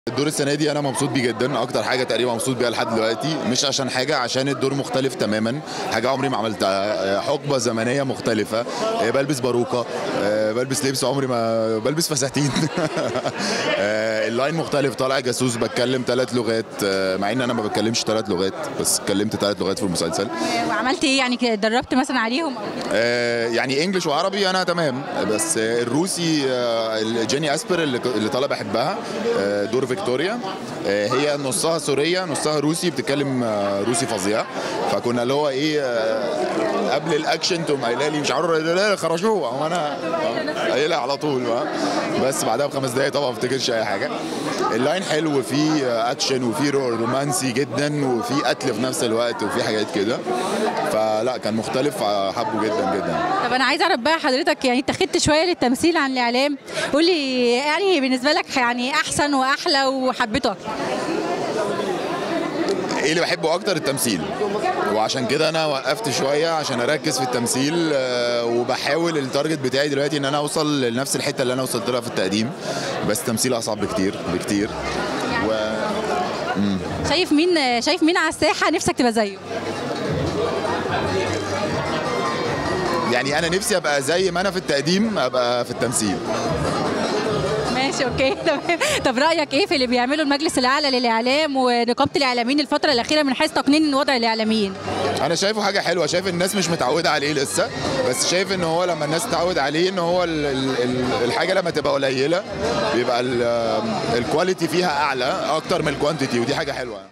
الدور السنه دي انا مبسوط بيه جدا، اكتر حاجه تقريبا مبسوط بيها لحد دلوقتي، مش عشان حاجه، عشان الدور مختلف تماما، حاجه عمري ما عملتها، حقبه زمنيه مختلفه، بلبس باروكه، بلبس لبس عمري ما بلبس فساتين. اللاين مختلف، طالع جاسوس بتكلم 3 لغات، مع ان انا ما بتكلمش 3 لغات، بس اتكلمت 3 لغات في المسلسل. وعملت ايه يعني؟ دربت مثلا عليهم او كده؟ يعني انجلش وعربي انا تمام، بس الروسي جيني اسبر اللي طالع بحبها، دور فيكتوريا، هي نصها سوريه نصها روسي، بتتكلم روسي فظيع، فكنا اللي هو ايه، قبل الاكشن تقوم قايله لي مش عارف خرجوه، وانا قايلها على طول بقى. بس بعدها ب5 دقايق طبعا ما افتكرش اي حاجه. اللاين حلو، وفيه اكشن وفيه رومانسي جدا وفيه قتل في نفس الوقت وفيه حاجات كده، فلا كان مختلف، حبه جدا جدا. طب انا عايزه اعرف بقى حضرتك، يعني اتخذت شويه للتمثيل عن الاعلام، قول لي يعني بالنسبه لك يعني احسن واحلى وحبيته اكتر؟ ايه اللي بحبه اكتر؟ التمثيل، وعشان كده انا وقفت شويه عشان اركز في التمثيل، وبحاول التارجت بتاعي دلوقتي ان انا اوصل لنفس الحته اللي انا وصلت لها في التقديم، بس التمثيل اصعب بكتير بكتير. شايف مين على الساحه نفسك تبقى زيه؟ يعني انا نفسي ابقى زي ما انا في التقديم ابقى في التمثيل. ماشي اوكي تمام. طب رايك ايه في اللي بيعمله المجلس الاعلى للاعلام ونقابه الاعلاميين الفتره الاخيره من حيث تقنين وضع الاعلاميين؟ انا شايفه حاجه حلوه، شايف الناس مش متعوده عليه لسه، بس شايف ان هو لما الناس تتعود عليه ان هو الحاجه لما تبقى قليله بيبقى الكواليتي فيها اعلى اكتر من الكوانتيتي، ودي حاجه حلوه.